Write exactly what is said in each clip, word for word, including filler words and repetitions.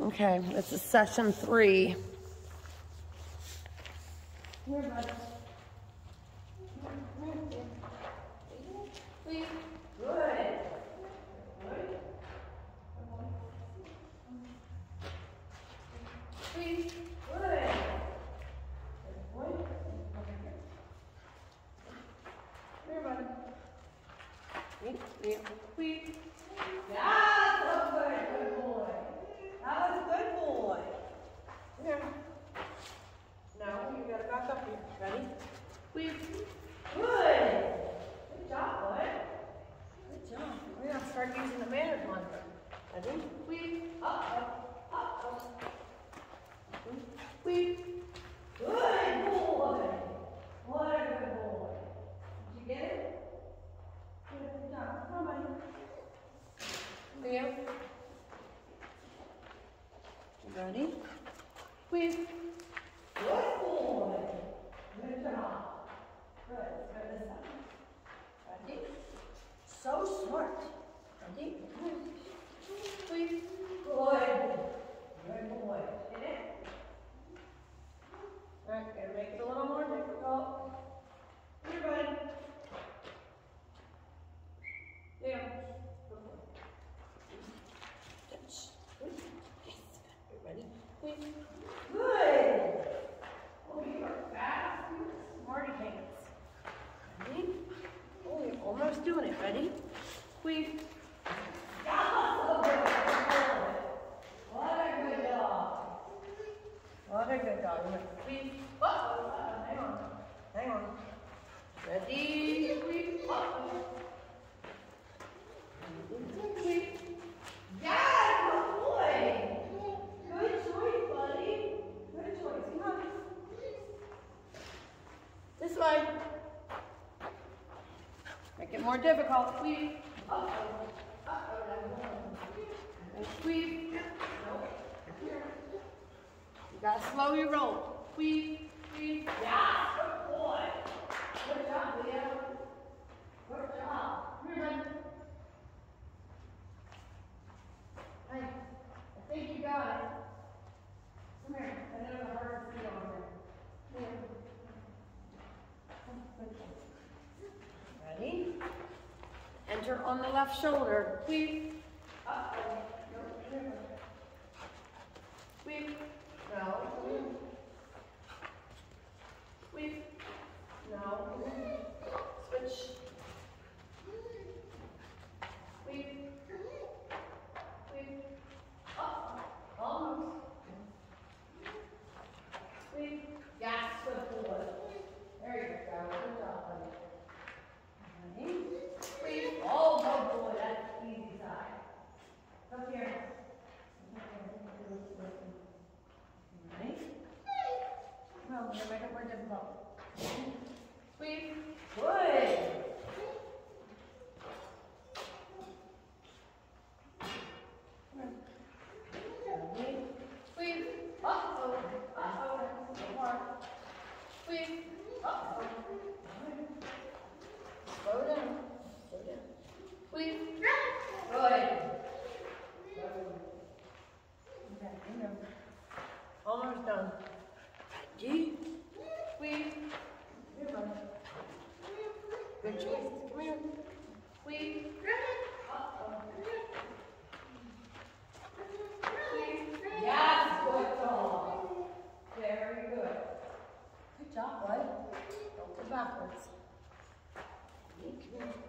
Okay, this is session three. Here, bud. Please. Good. Good. Please. Good. Good boy. Here, bud. Please. Please. Yeah, so good. Good boy. That was a good boy. Here. Now you gotta back up here. Ready? Please. Good. Good job, boy. Good job. We're gonna start using the manners mantra. Ready? Please. Up, up, up, up. Please. Good boy. What a good boy. Did you get it? Good job. Come on, buddy. Leo. Ready? Please. Good boy. Good job. Good. Let's go this side. Ready? So smart. Ready? Please. Good. Good boy. Get it? All right, gotta make it a little more difficult. Here, buddy. There. Good boy. Touch. Good. Yes. Good. Ready? Please. Good. Oh, you are fast. Smarty pants. Ready? Oh, you're almost doing it. Ready? Please. Oh, what a good dog. What a good dog. Please. Uh oh, uh-oh. Hang on. Hang on. Ready? Please. Uh-oh. Please. Yeah, good boy. Good choice, buddy. Good choice. Come on. This way. Make it more difficult, please. Uh-oh. Uh-oh. And squeeze. No. Here. You gotta slow your roll. Squeeze, squeeze. Yeah, good boy. Good job, Leo. Good job. Here, bud. Hey, I think you got it. Come here. I know the hardest to see on here. Here. Ready? Enter on the left shoulder. Please. Uh-oh. No, no. Please. No. Please. No. Switch. Please. Please. Oh, almost. Please. Yes, good boy. There you go. Good job, buddy. Ready? Please. Oh, good boy. That's the easy side. Come here. Ready? Come on, we're gonna make it more difficult. Please. Good. Ready? Please. Uh-oh. Uh-oh. One more. Please. Uh-oh. Slow down. Slow down. Please. Good. Okay, almost done. Ready? Please. Here, bud. Good choice. Come here. Please. Uh-oh. Please. Yes, good dog. Very good. Good job, bud. Don't go backwards. Make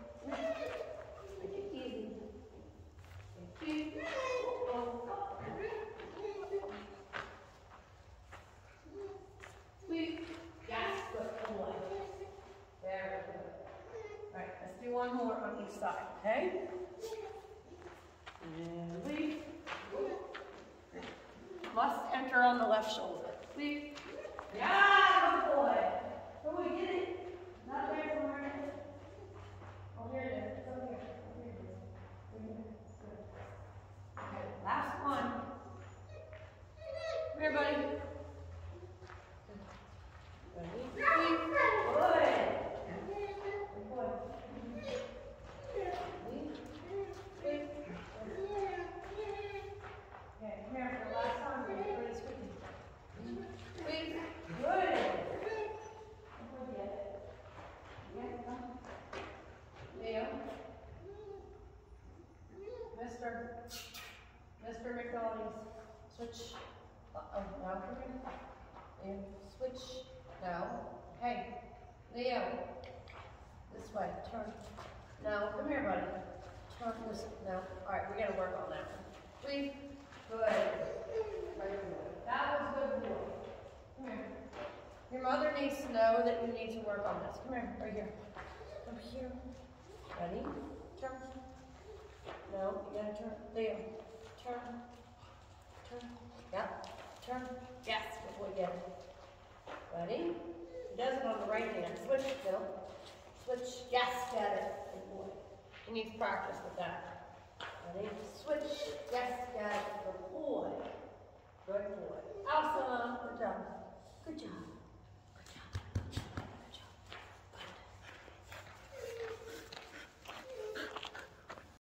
it easy. Please. Uh-oh. Please. Yes, good boy. Very good. All right, let's do one more on each side, okay? And please. Must enter on the left shoulder. Please. Yeah, good boy. Good boy, get it. Not there somewhere. Oh, here it is. It's over here. Here it is. Here it is. Good. Okay, last one. Come here, buddy. Ready? Please. Good. Good boy. Please. Please. Okay, come here for the last bellies. Switch. Uh-oh, now come here. And switch. Now. Hey, Leo. This way. Turn. Now, come here, buddy. Turn this. Now. All right, we got to work on that one. Breathe. Good. That was good boy. Come here. Your mother needs to know that you need to work on this. Come here, right here. Come here. Ready? Turn. No, you gotta turn. Leo. Turn. Turn. Yep. Turn. Yes, good boy, get it. Ready? He does it on the right hand. Switch, Phil. Switch. Yes, get it. Good boy. He needs practice with that. Ready? Switch. Yes, get it. Good boy.